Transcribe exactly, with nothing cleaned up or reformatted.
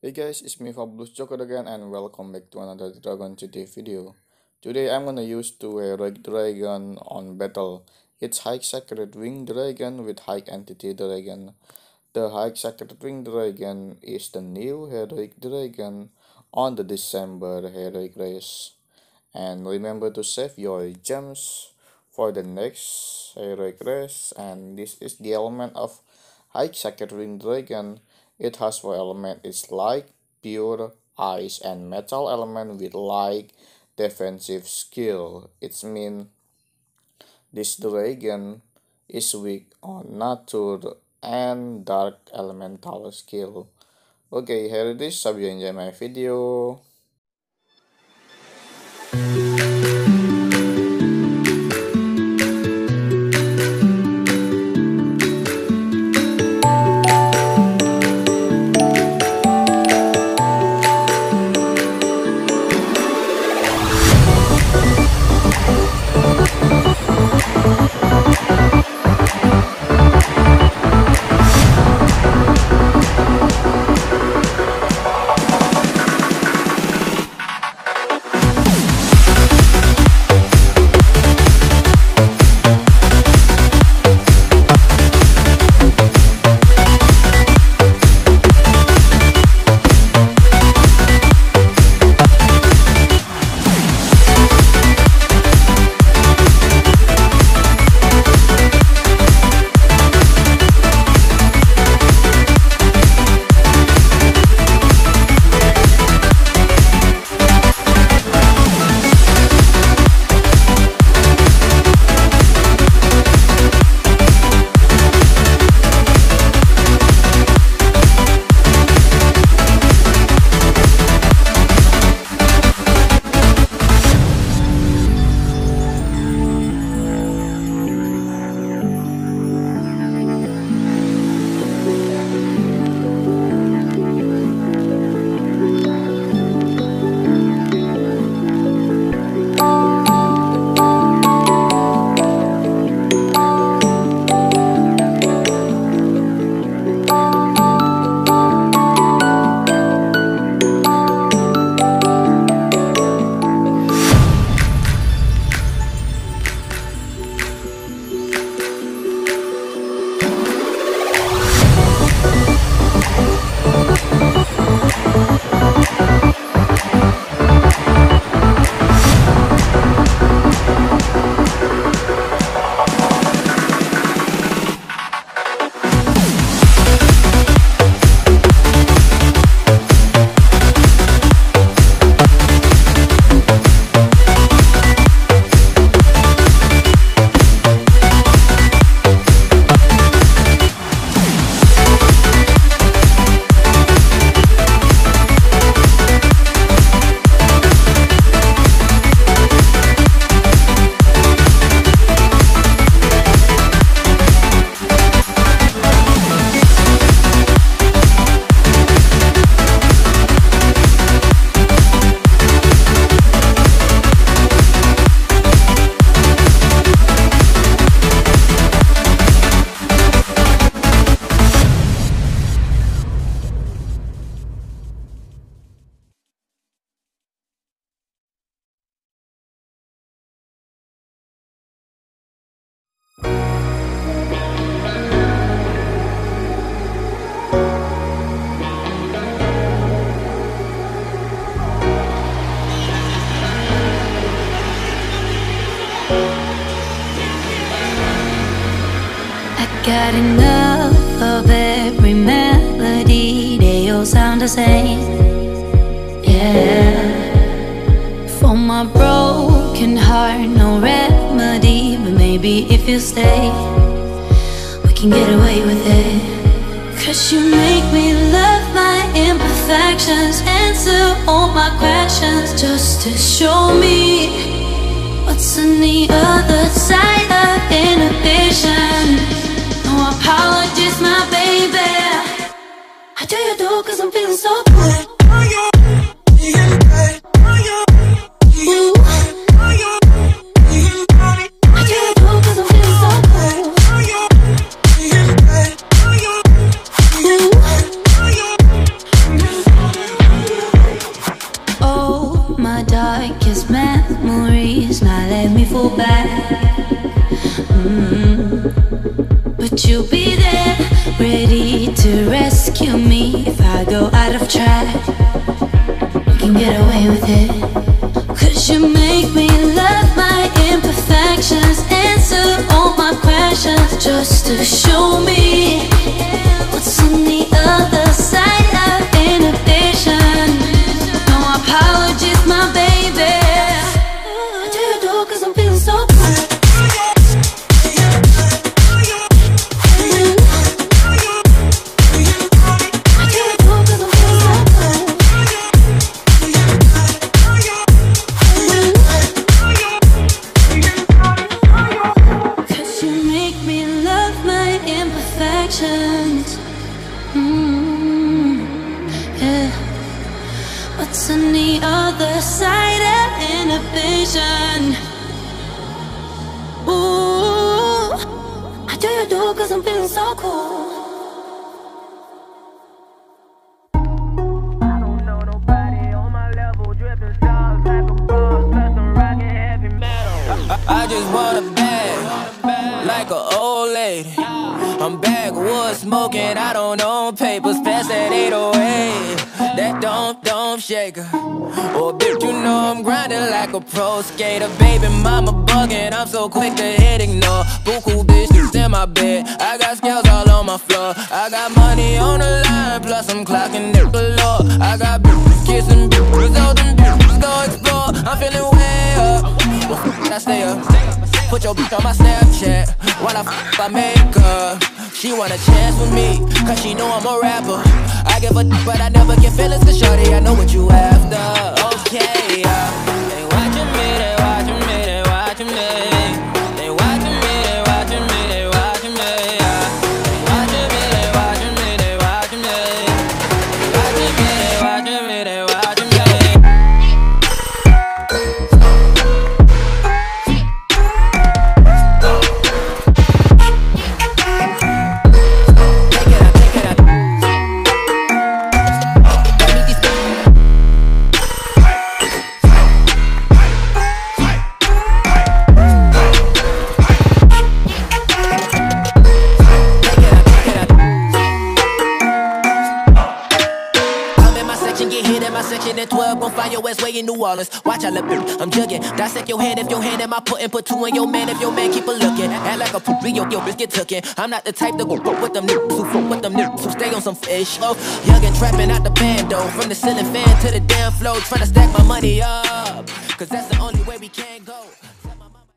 Hey guys, it's me Fabulous Joker again and welcome back to another Dragon City video. Today I'm gonna use two heroic dragon on battle. It's High Sacredwing dragon with High Entity dragon. The High Sacredwing dragon is the new heroic dragon on the December heroic race. And remember to save your gems for the next heroic race, and this is the element of High Sacredwing dragon. It has four elements. It's light, pure, ice, and metal element with light defensive skill. It's mean this dragon is weak on nature and dark elemental skill. Okay, here it is. Hope you enjoy my video. Got enough of every melody, they all sound the same. Yeah. For my broken heart, no remedy, but maybe if you stay, we can get away with it. Cause you make me love my imperfections, answer all my questions, just to show me what's on the other side of inhibition. No apologies, my baby. How do you do? Cause I'm feeling so good. Ooh. How do you do? Cause I'm feeling so good. Ooh. fall back. Mm. But you'll be there, ready to rescue me if I go out of track. You can get away with it, 'cause you make me love my imperfections, answer all my questions, just to show me what's on the other side of inhibition. No apologies, my baby. I do it all 'cause I'm feeling so good. Mm, yeah. What's on the other side of inhibition? Ooh, I do you do 'cause I'm feeling so cool. I don't know nobody on my level, dripping stars like a boss, plus I'm rocking heavy metal. I, I just want a bag, like an old lady. I'm backwoods smoking, I don't own papers, pass that eight oh eight. That don't, don't shaker. Oh, bitch, you know I'm grinding like a pro skater. Baby mama bugging, I'm so quick to hit ignore. Buku bitches in my bed, I got scales all on my floor. I got money on the line, plus I'm clocking it galore. I got bitches kissing bitches, all them bitches go explore. I'm feeling way up, well, f*** I stay up. Put your bitch on my Snapchat while I f*** I make her. She want a chance with me, 'cause she know I'm a rapper. I give a d***, but I never get feelings, 'cause shorty, I know what you after. Okay, uh, they watching me, they watching me, they watching me. They watching me, they watching me, they watching me. Uh, they watching me, they watching me, they watching me. They watching me, they watching me, they watching me. twelve, gon' find your ass way in New Orleans. Watch I look, I'm jugging. Dissect your hand if your hand in my putting. Put two in your man if your man keep a looking. Act like a poopy, yo, yo, bitch get tookin'. I'm not the type to go fuck with them niggas who fuck with them niggas who stay on some fish. Oh, young and trapping out the bando. From the ceiling fan to the damn floor. Tryna stack my money up, 'cause that's the only way we can go.